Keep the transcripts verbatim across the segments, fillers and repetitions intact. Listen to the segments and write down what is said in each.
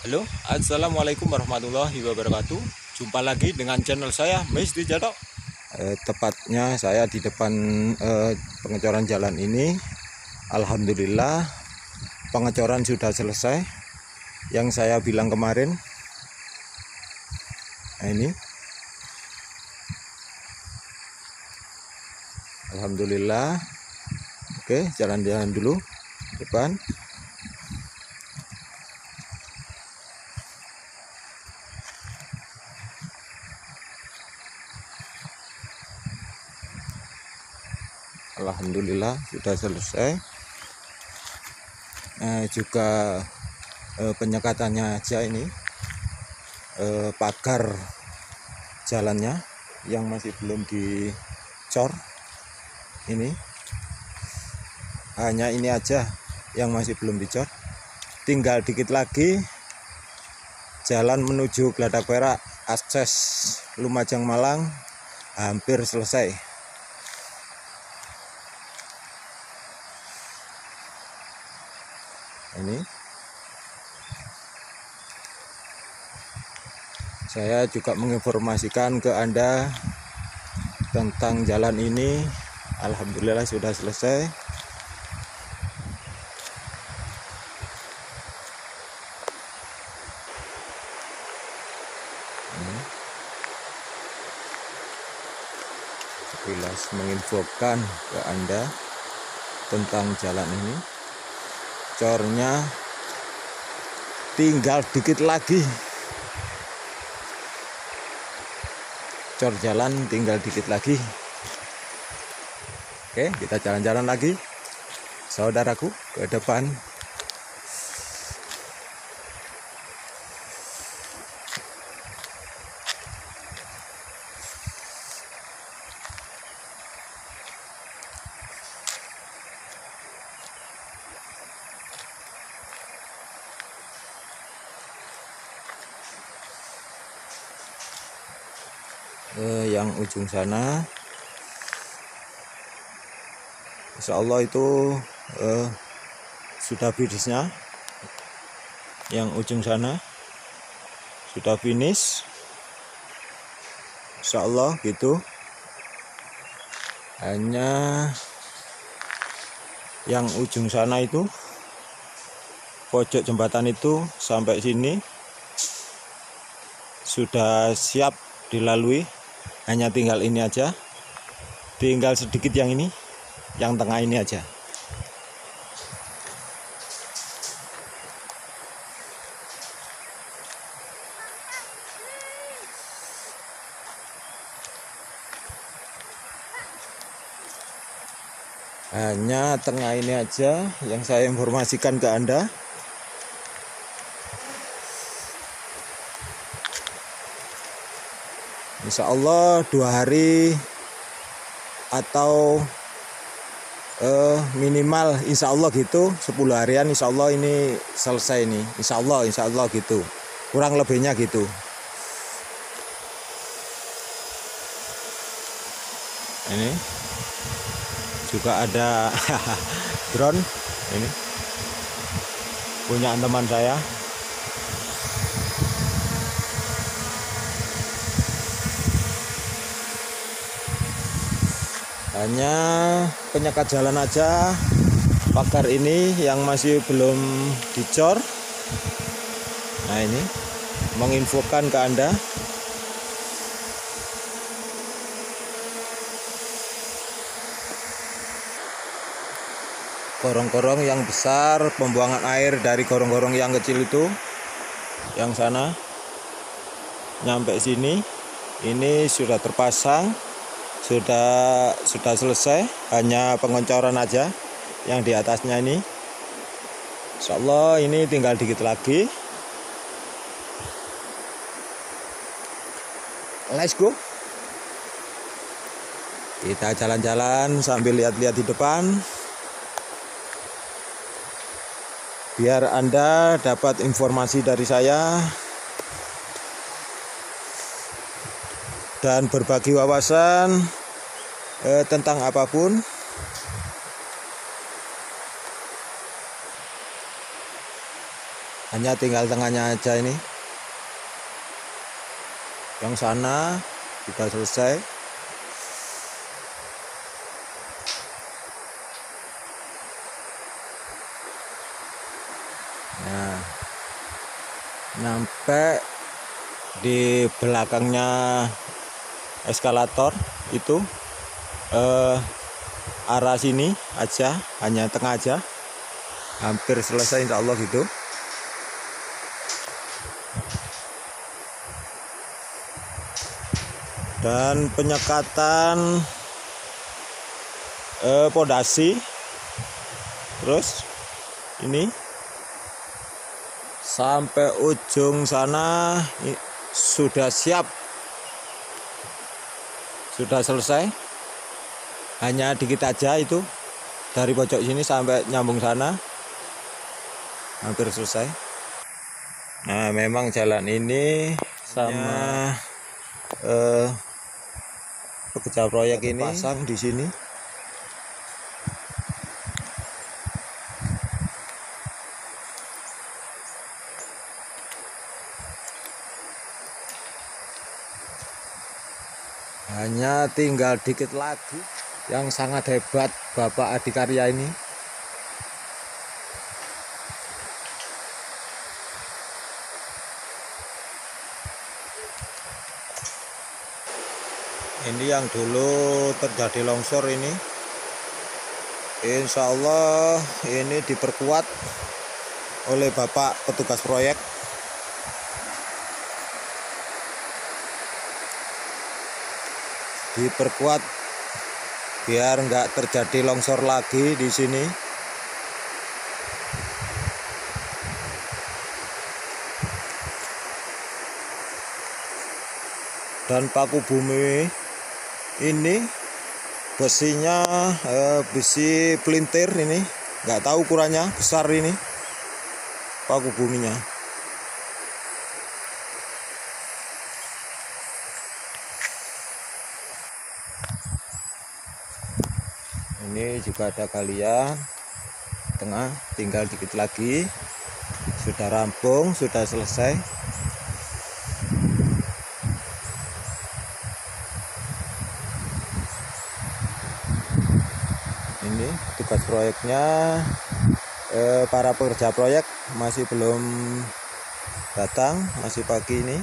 Halo, assalamualaikum warahmatullahi wabarakatuh. Jumpa lagi dengan channel saya, Misti Jadok. Eh, tepatnya saya di depan eh, pengecoran jalan ini. Alhamdulillah, pengecoran sudah selesai. Yang saya bilang kemarin, nah ini. Alhamdulillah. Oke, jalan-jalan dulu depan. Alhamdulillah sudah selesai. Eh, juga eh, penyekatannya aja ini eh, pagar jalannya yang masih belum dicor. Ini hanya ini aja yang masih belum dicor. Tinggal dikit lagi jalan menuju Geladak Perak akses Lumajang Malang hampir selesai. Ini saya juga menginformasikan ke Anda tentang jalan ini. Alhamdulillah sudah selesai. Ini sekilas menginfokan ke Anda tentang jalan ini. Cornya tinggal dikit lagi. Cor jalan tinggal dikit lagi. Oke, kita jalan-jalan lagi, saudaraku, ke depan. Eh, yang ujung sana, insya Allah itu eh, sudah finishnya. Yang ujung sana sudah finish, insya Allah gitu. Hanya yang ujung sana itu, pojok jembatan itu sampai sini sudah siap dilalui. Hanya tinggal ini aja, tinggal sedikit yang ini, yang tengah ini aja. Hanya tengah ini aja yang saya informasikan ke Anda. Insya Allah dua hari atau eh, minimal insya Allah gitu sepuluh harian, insya Allah ini selesai nih. Insya Allah, insya Allah gitu. Kurang lebihnya gitu. Ini juga ada drone ini punya teman saya. Hanya penyekat jalan aja pagar ini yang masih belum dicor. Nah, ini menginfokan ke Anda. Gorong-gorong yang besar, pembuangan air dari gorong-gorong yang kecil itu, yang sana nyampe sini, ini sudah terpasang, sudah sudah selesai. Hanya pengecoran aja yang di atasnya ini. Insya Allah ini tinggal dikit lagi. Let's go. Kita jalan-jalan sambil lihat-lihat di depan, biar Anda dapat informasi dari saya dan berbagi wawasan eh, tentang apapun. hanya tinggal tengahnya aja ini. Yang sana sudah selesai. Nah, nyampe di belakangnya eskalator itu eh, arah sini aja, hanya tengah aja, hampir selesai insya Allah gitu. Dan penyekatan eh, pondasi, terus ini sampai ujung sana sudah siap, sudah selesai, hanya dikit aja itu dari pojok sini sampai nyambung sana, hampir selesai. Nah, memang jalan ini sama eh, pekerja proyek ini pasang di sini. Hanya tinggal dikit lagi. Yang sangat hebat Bapak Adikarya ini. Ini yang dulu terjadi longsor ini. Insya Allah ini diperkuat oleh Bapak petugas proyek. Diperkuat biar nggak terjadi longsor lagi di sini. Dan paku bumi ini besinya eh, besi pelintir ini, nggak tahu ukurannya, besar ini paku buminya. Ini juga ada galian tengah, tinggal dikit lagi, sudah rampung, sudah selesai. Ini tugas proyeknya, eh, para pekerja proyek masih belum datang, masih pagi ini,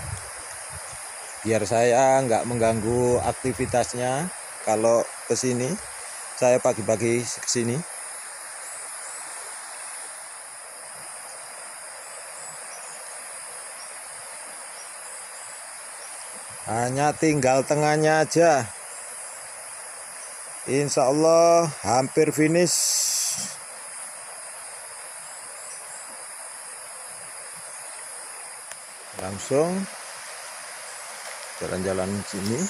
biar saya nggak mengganggu aktivitasnya. Kalau kesini saya pagi-pagi kesini. Hanya tinggal tengahnya aja. Insya Allah hampir finish. Langsung jalan-jalan sini.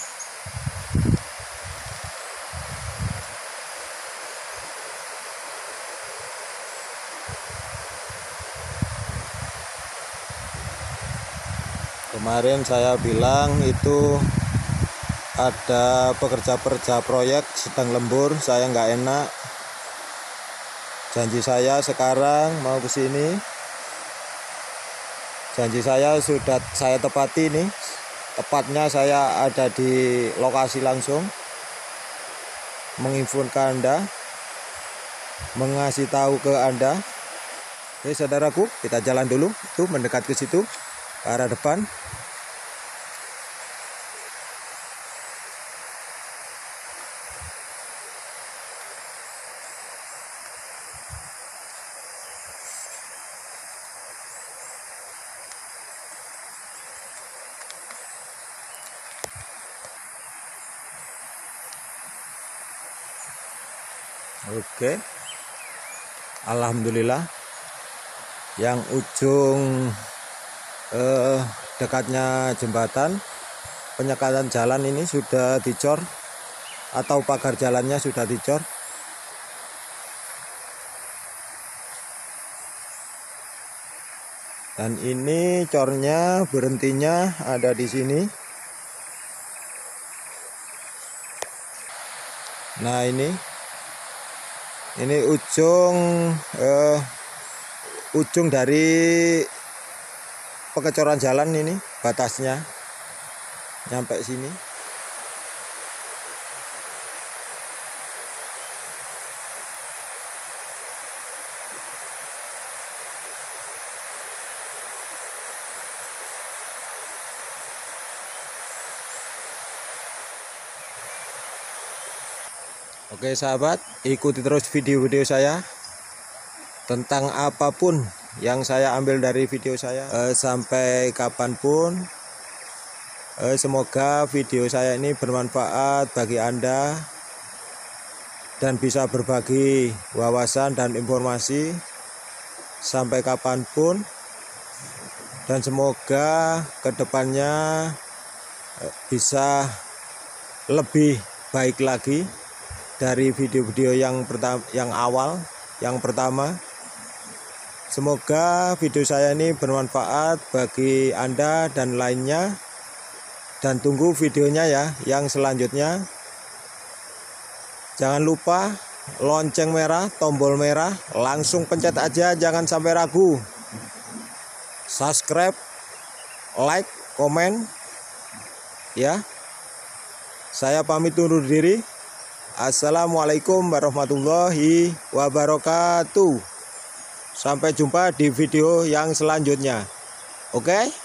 Kemarin saya bilang itu ada pekerja-pekerja proyek sedang lembur, saya nggak enak. Janji saya sekarang mau ke sini. Janji saya sudah saya tepati nih. Tepatnya saya ada di lokasi langsung, menginfokan ke Anda, mengasih tahu ke Anda. Oke saudaraku, kita jalan dulu, tuh mendekat ke situ, ke arah depan. Oke, alhamdulillah yang ujung eh, dekatnya jembatan, penyekatan jalan ini sudah dicor, atau pagar jalannya sudah dicor. Dan ini cornya berhentinya ada di sini. Nah ini Ini ujung eh, ujung dari pengecoran jalan ini, batasnya nyampe sini. Oke sahabat, ikuti terus video-video saya tentang apapun yang saya ambil dari video saya eh, sampai kapanpun. eh, Semoga video saya ini bermanfaat bagi Anda dan bisa berbagi wawasan dan informasi sampai kapanpun. Dan semoga kedepannya eh, bisa lebih baik lagi dari video-video yang pertama, yang awal, yang pertama. Semoga video saya ini bermanfaat bagi Anda dan lainnya. Dan tunggu videonya ya, yang selanjutnya. Jangan lupa lonceng merah, tombol merah, langsung pencet aja, jangan sampai ragu. Subscribe, like, komen, ya. Saya pamit undur diri. Assalamualaikum warahmatullahi wabarakatuh. Sampai jumpa di video yang selanjutnya. Oke?